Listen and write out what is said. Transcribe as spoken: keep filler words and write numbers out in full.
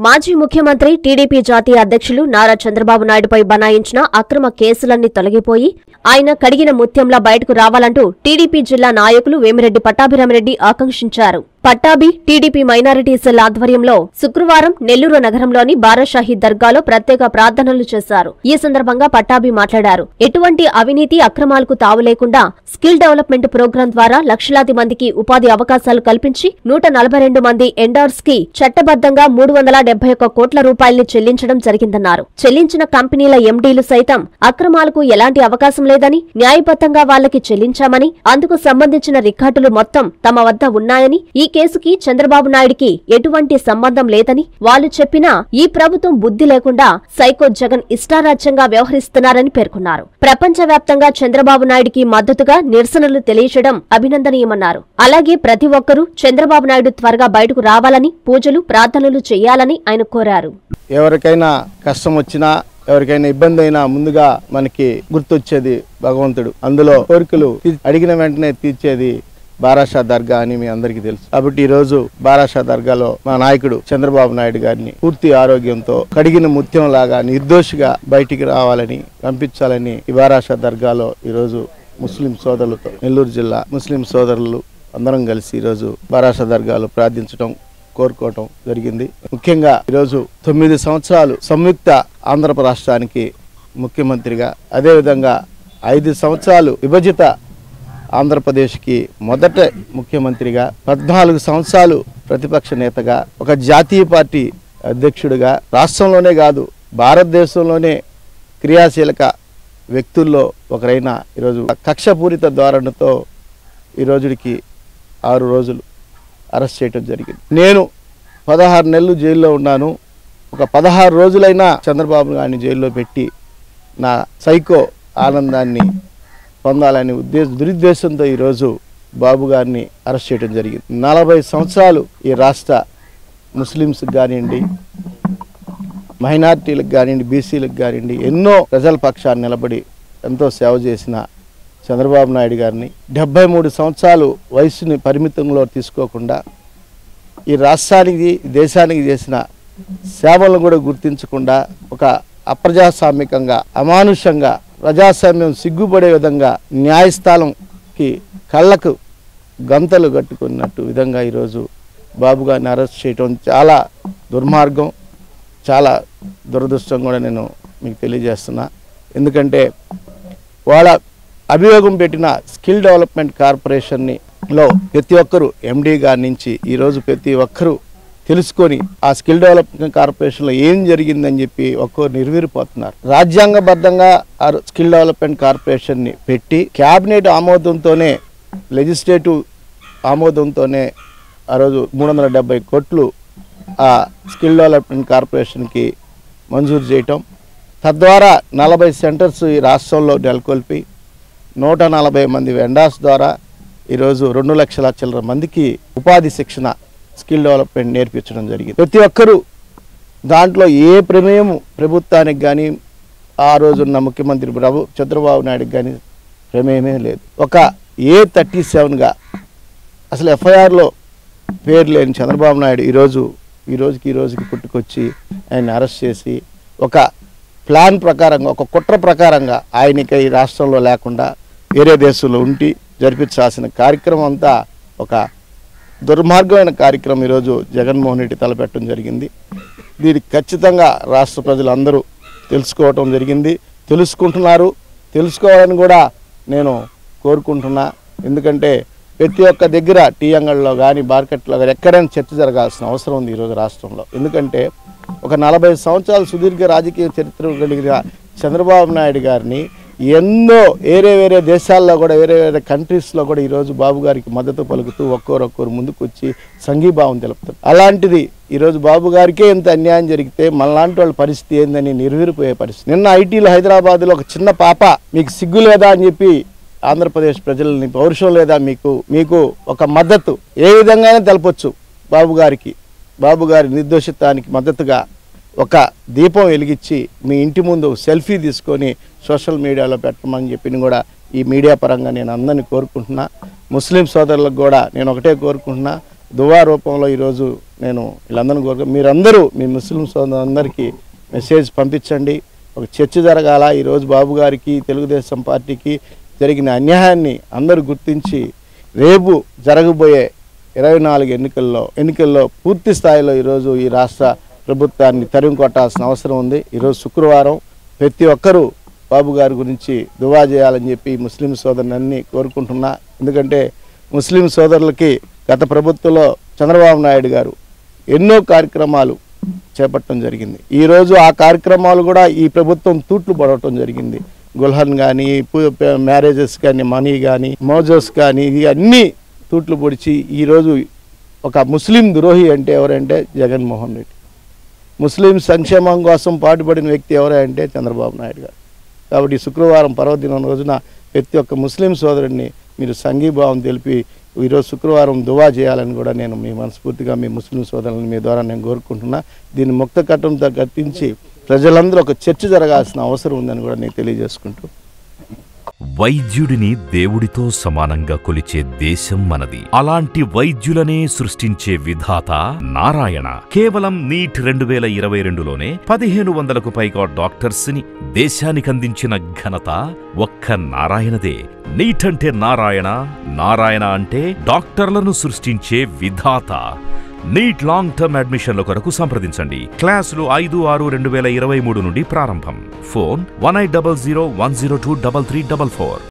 మాజీ ముఖ్యమంత్రి టీడీపీ జాతీయ అధ్యక్షులు నారా చంద్రబాబు నాయుడుపై బనాయించిన అక్రమ కేసులన్నీ తొలగిపోయి ఆయన కడిగిన ముత్యంలా బయటకు రావాలంటూ టీడీపీ జిల్లా నాయకులు వేమిరెడ్డి పట్టాభిరామిరెడ్డి ఆకాంక్షించారు. పట్టాభి టీడీపీ మైనారిటీ సెల్ ఆధ్వర్యంలో శుక్రవారం నెల్లూరు నగరంలోని బారా షహీద్ దర్గాలో ప్రత్యేక ప్రార్థనలు చేశారు. ఈ సందర్భంగా పట్టాభి మాట్లాడారు. ఎటువంటి అవినీతి అక్రమాలకు తావు లేకుండా స్కిల్ డెవలప్మెంట్ ప్రోగ్రాం ద్వారా లక్షలాది మందికి ఉపాధి అవకాశాలు కల్పించి నూట నలభై రెండు మంది ఎండార్స్ కి చట్టబద్దంగా మూడు వందల డెబ్బై ఒక్క కోట్ల రూపాయల్ని చెల్లించడం జరిగిందన్నారు. చెల్లించిన కంపెనీల ఎండీలు సైతం అక్రమాలకు ఎలాంటి అవకాశం లేదని, న్యాయబద్దంగా వాళ్లకి చెల్లించామని, అందుకు సంబంధించిన రికార్డులు మొత్తం తమ వద్ద ఉన్నాయని, ఈ కేసుకి చంద్రబాబు నాయుడికి ఎటువంటి సంబంధం లేదని వాళ్లు చెప్పినా ఈ ప్రభుత్వం బుద్ధి లేకుండా సైకో జగన్ ఇష్టారాజ్యంగా వ్యవహరిస్తున్నారని పేర్కొన్నారు. ప్రపంచవ్యాప్తంగా చంద్రబాబు నాయుడికి మద్దతుగా నిరసనలు తెలియజేయడం అభినందనీయమన్నారు. అలాగే ప్రతి ఒక్కరూ చంద్రబాబు నాయుడు త్వరగా బయటకు రావాలని, పూజలు ప్రార్థనలు చేయాలని ఆయన కోరారు. ఎవరికైనా కష్టం వచ్చినా, ఎవరికైనా ఇబ్బంది అయినా ముందుగా మనకి గుర్తొచ్చేది భగవంతుడు. అందులో కోరికలు అడిగిన వెంటనే తీర్చేది బారాషా దర్గా అని మీ అందరికీ తెలుసు. కాబట్టి ఈ రోజు బారాషా దర్గాలో మా నాయకుడు చంద్రబాబు నాయుడు గారిని పూర్తి ఆరోగ్యంతో కడిగిన ముత్యం లాగా నిర్దోషిగా బయటికి రావాలని, పంపించాలని ఈ బారాషా దర్గాలో ఈ రోజు ముస్లిం సోదరులతో, నెల్లూరు జిల్లా ముస్లిం సోదరులు అందరం కలిసి ఈ రోజు బారాషా దర్గాలో ప్రార్థించడం, కోరుకోవటం జరిగింది. ముఖ్యంగా ఈరోజు తొమ్మిది సంవత్సరాలు సంయుక్త ఆంధ్రప్రదేశ్ రాష్ట్రానికి ముఖ్యమంత్రిగా, అదేవిధంగా ఐదు సంవత్సరాలు విభజిత ఆంధ్రప్రదేశ్కి మొదట ముఖ్యమంత్రిగా, పద్నాలుగు సంవత్సరాలు ప్రతిపక్ష నేతగా, ఒక జాతీయ పార్టీ అధ్యక్షుడిగా, రాష్ట్రంలోనే కాదు భారతదేశంలోనే క్రియాశీలక వ్యక్తుల్లో ఒకరైన ఈరోజు కక్షపూరిత ధోరణితో ఈ రోజుకి ఆరు రోజులు అరెస్ట్ చేయడం జరిగింది. నేను పదహారు నెలలు జైల్లో ఉన్నాను. ఒక పదహారు రోజులైనా చంద్రబాబు గారిని జైల్లో పెట్టి నా సైకో ఆనందాన్ని పొందాలని ఉద్దేశ దురుద్దేశంతో ఈరోజు బాబు గారిని అరెస్ట్ చేయడం జరిగింది. నలభై సంవత్సరాలు ఈ రాష్ట్ర ముస్లిమ్స్కి కానివ్వండి, మైనార్టీలకు కానివ్వండి, బీసీలకు కానివ్వండి ఎన్నో ప్రజల పక్షాన్ని నిలబడి ఎంతో సేవ చేసిన చంద్రబాబు నాయుడు గారిని డెబ్బై మూడు సంవత్సరాలు వయసుని పరిమితంలో తీసుకోకుండా ఈ రాష్ట్రానికి, దేశానికి చేసిన సేవలను కూడా గుర్తించకుండా ఒక అప్రజాస్వామికంగా, అమానుషంగా, ప్రజాస్వామ్యం సిగ్గుపడే విధంగా న్యాయస్థానంకి కళ్ళకు గంతలు కట్టుకున్నట్టు విధంగా ఈరోజు బాబు గారిని అరెస్ట్ చేయడం చాలా దుర్మార్గం, చాలా దురదృష్టం కూడా నేను మీకు తెలియజేస్తున్నా. ఎందుకంటే వాళ్ళ అభియోగం పెట్టిన స్కిల్ డెవలప్మెంట్ కార్పొరేషన్ని లో ప్రతి ఒక్కరు ఎండీ గారి నుంచి ఈరోజు ప్రతి ఒక్కరూ తెలుసుకొని ఆ స్కిల్ డెవలప్మెంట్ కార్పొరేషన్లో ఏం జరిగిందని చెప్పి ఒక్కరు నిర్వీరిపోతున్నారు. రాజ్యాంగబద్ధంగా ఆ స్కిల్ డెవలప్మెంట్ కార్పొరేషన్ని పెట్టి క్యాబినెట్ ఆమోదంతోనే, లెజిస్లేటివ్ ఆమోదంతోనే ఆ రోజు మూడు వందల డెబ్బై కోట్లు ఆ స్కిల్ డెవలప్మెంట్ కార్పొరేషన్కి మంజూరు చేయటం, తద్వారా నలభై సెంటర్స్ ఈ రాష్ట్రంలో నెలకొల్పి నూట నలభై మంది వెండార్స్ ద్వారా ఈరోజు రెండు లక్షల చిల్లర మందికి ఉపాధి శిక్షణ, స్కిల్ డెవలప్మెంట్ నేర్పించడం జరిగింది. ప్రతి ఒక్కరూ దాంట్లో ఏ ప్రమేయం ప్రభుత్వానికి కానీ, ఆ రోజున్న ముఖ్యమంత్రి ప్రభు చంద్రబాబు నాయుడుకి కానీ ప్రమేయమే లేదు. ఒక ఏ థర్టీ సెవెన్గా అసలు ఎఫ్ఐఆర్లో పేరు లేని చంద్రబాబు నాయుడు ఈరోజు ఈ రోజుకి ఈ రోజుకి పుట్టుకొచ్చి ఆయన అరెస్ట్ చేసి ఒక ప్లాన్ ప్రకారంగా, ఒక కుట్ర ప్రకారంగా ఆయనకి ఈ రాష్ట్రంలో లేకుండా వేరే దేశంలో ఉండి జరిపించాల్సిన కార్యక్రమం అంతా ఒక దుర్మార్గమైన కార్యక్రమం ఈరోజు జగన్మోహన్ రెడ్డి తలపెట్టడం జరిగింది. దీనికి ఖచ్చితంగా రాష్ట్ర ప్రజలందరూ తెలుసుకోవటం జరిగింది, తెలుసుకుంటున్నారు. తెలుసుకోవాలని కూడా నేను కోరుకుంటున్నా. ఎందుకంటే ప్రతి ఒక్క దగ్గర టీ అంగళ్ళలో కానీ, మార్కెట్లో కానీ ఎక్కడైనా చర్చ జరగాల్సిన అవసరం ఉంది ఈరోజు రాష్ట్రంలో. ఎందుకంటే ఒక నలభై సంవత్సరాలు సుదీర్ఘ రాజకీయ చరిత్ర కలిగిన చంద్రబాబు నాయుడు గారిని ఎన్నో వేరే వేరే దేశాల్లో కూడా, వేరే వేరే కంట్రీస్లో కూడా ఈరోజు బాబు గారికి మద్దతు పలుకుతూ ఒక్కొరొక్కరు ముందుకు వచ్చి సంఘీభావం తెలుపుతారు. అలాంటిది ఈరోజు బాబు గారికే ఎంత అన్యాయం జరిగితే మనలాంటి వాళ్ళ పరిస్థితి ఏందని నిర్వీరిపోయే పరిస్థితి. నిన్న ఐటీలో హైదరాబాద్లో ఒక చిన్న పాప మీకు సిగ్గు లేదా అని చెప్పి ఆంధ్రప్రదేశ్ ప్రజలని, పౌరుషం లేదా మీకు, మీకు ఒక మద్దతు ఏ విధంగానే తెలపొచ్చు బాబు గారికి, బాబు గారి నిర్దోషిత్వానికి మద్దతుగా ఒక దీపం వెలిగించి మీ ఇంటి ముందు సెల్ఫీ తీసుకొని సోషల్ మీడియాలో పెట్టమని చెప్పి కూడా ఈ మీడియా పరంగా నేను అందరినీ కోరుకుంటున్నా. ముస్లిం సోదరులకు కూడా నేను ఒకటే కోరుకుంటున్నా, దువా రూపంలో ఈరోజు నేను వీళ్ళందరినీ కోరుకు మీరందరూ మీ ముస్లిం సోదరులందరికీ మెసేజ్ పంపించండి. ఒక చర్చ జరగాల. ఈరోజు బాబు గారికి తెలుగుదేశం పార్టీకి జరిగిన అన్యాయాన్ని అందరూ గుర్తించి రేపు జరగబోయే ఇరవై నాలుగు ఎన్నికల్లో ఎన్నికల్లో పూర్తి స్థాయిలో ఈరోజు ఈ రాష్ట్ర ప్రభుత్వాన్ని తరిమి కొట్టాల్సిన అవసరం ఉంది. ఈరోజు శుక్రవారం ప్రతి ఒక్కరూ బాబు గారి గురించి దువా చేయాలని చెప్పి ముస్లిం సోదరులన్నీ కోరుకుంటున్నా. ఎందుకంటే ముస్లిం సోదరులకి గత ప్రభుత్వంలో చంద్రబాబు నాయుడు గారు ఎన్నో కార్యక్రమాలు చేపట్టడం జరిగింది. ఈరోజు ఆ కార్యక్రమాలు కూడా ఈ ప్రభుత్వం తూట్లు పడటం జరిగింది. గుల్హన్ కానీ, మ్యారేజెస్ కానీ, మనీ కానీ, మోజోస్ కానీ, ఇవి అన్నీ తూట్లు పొడిచి ఈరోజు ఒక ముస్లిం ద్రోహి అంటే ఎవరంటే జగన్మోహన్ రెడ్డి. ముస్లిం సంక్షేమం కోసం పాటుపడిన వ్యక్తి ఎవరంటే చంద్రబాబు నాయుడు గారు. కాబట్టి శుక్రవారం పర్వదినం రోజున ప్రతి ఒక్క ముస్లిం సోదరుడిని మీరు సంఘీభావం తెలిపి ఈరోజు శుక్రవారం దువా చేయాలని కూడా నేను మీ మనస్ఫూర్తిగా మీ ముస్లిం సోదరులను మీ ద్వారా నేను కోరుకుంటున్నా. దీన్ని ముక్త కట్టంతో కట్టించి ప్రజలందరూ ఒక చర్చ జరగాల్సిన అవసరం ఉందని కూడా నేను తెలియజేసుకుంటూ, వైద్యుడిని దేవుడితో సమానంగా కొలిచే దేశం మనది. అలాంటి వైద్యులనే సృష్టించే విధాత నారాయణ. కేవలం నీట్ రెండు వేల ఇరవై రెండులోనే పదిహేను వందలకు పైగా డాక్టర్స్ ని దేశానికందించిన ఘనత ఒక్క నారాయణదే. నీట్ అంటే నారాయణ, నారాయణ అంటే డాక్టర్లను సృష్టించే విధాత. నీట్ లాంగ్ టర్మ్ అడ్మిషన్ల కొరకు సంప్రదించండి. క్లాసులు ఐదు ఆరు రెండు వేల ఇరవై మూడు నుండి ప్రారంభం. Phone one eight double zero one zero two double three double four.